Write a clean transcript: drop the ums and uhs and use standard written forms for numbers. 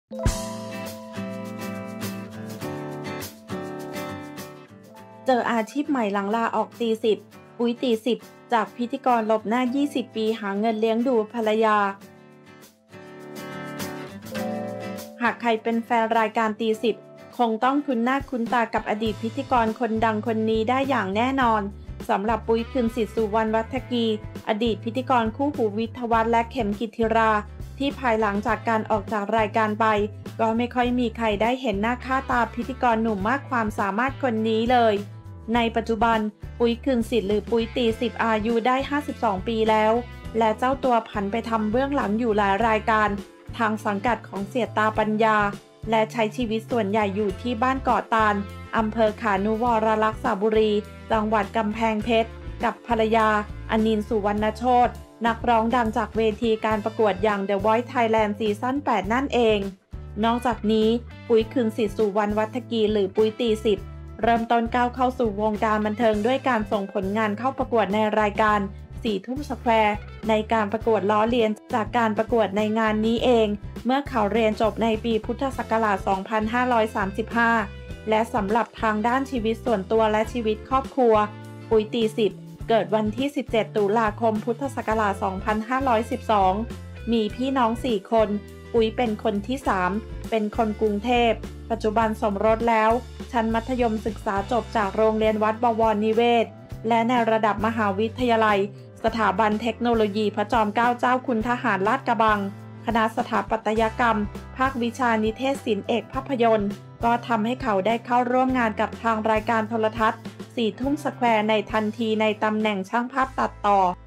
เจออาชีพใหม่หลังลาออกตีสิบปุ๋ยตีสิบจากพิธีกรหลบหน้า20ปีหาเงินเลี้ยงดูภรรยาหากใครเป็นแฟนรายการตีสิบคงต้องคุ้นหน้าคุ้นตากับอดีตพิธีกรคนดังคนนี้ได้อย่างแน่นอนสำหรับปุ้ย คืนสิทธิ์ สุวรรณวัฒกีอดีตพิธีกรคู่หูวิทยวัฒน์และเข็มกิตติราที่ภายหลังจากการออกจากรายการไปก็ไม่ค่อยมีใครได้เห็นหน้าค่าตาพิธีกรหนุ่มมากความสามารถคนนี้เลยในปัจจุบันปุ้ย คืนสิทธิ์หรือปุ้ยตีสิบอายุได้52ปีแล้วและเจ้าตัวผันไปทำเบื้องหลังอยู่หลายรายการทางสังกัดของเสียตาปัญญาและใช้ชีวิตส่วนใหญ่อยู่ที่บ้านเกาะตาลอำเภอขานุวรรักษาบุรีจังหวัดกำแพงเพชรกับภรรยาอนินทร์ สุวรรณโชตินักร้องดังจากเวทีการประกวดอย่าง The Voice Thailand ซีซั่น 8 นั่นเองนอกจากนี้ปุ้ย คืนสิทธิ์ สุวรรณวัฒกีหรือปุ้ยตีสิบเริ่มต้นก้าวเข้าสู่วงการบันเทิงด้วยการส่งผลงานเข้าประกวดในรายการ4 ทุ่มสแควร์ในการประกวดล้อเลียนจากการประกวดในงานนี้เองเมื่อเขาเรียนจบในปีพุทธศักราช 2535 และสำหรับทางด้านชีวิตส่วนตัวและชีวิตครอบครัวปุ้ยตีสิบเกิดวันที่ 17 ตุลาคม พุทธศักราช 2512 มีพี่น้อง 4 คนปุ้ยเป็นคนที่ 3 เป็นคนกรุงเทพปัจจุบันสมรสแล้วชั้นมัธยมศึกษาจบจากโรงเรียนวัดบวรนิเวศและในระดับมหาวิทยาลัยสถาบันเทคโนโลยีพระจอมเกล้าเจ้าคุณทหารลาดกระบังคณะสถาปัตยกรรมภาควิชานิเทศศิลป์เอกภาพยนตร์ก็ทำให้เขาได้เข้าร่วมงานกับทางรายการโทรทัศน์4 ทุ่มสแควร์ในทันทีในตำแหน่งช่างภาพตัดต่อ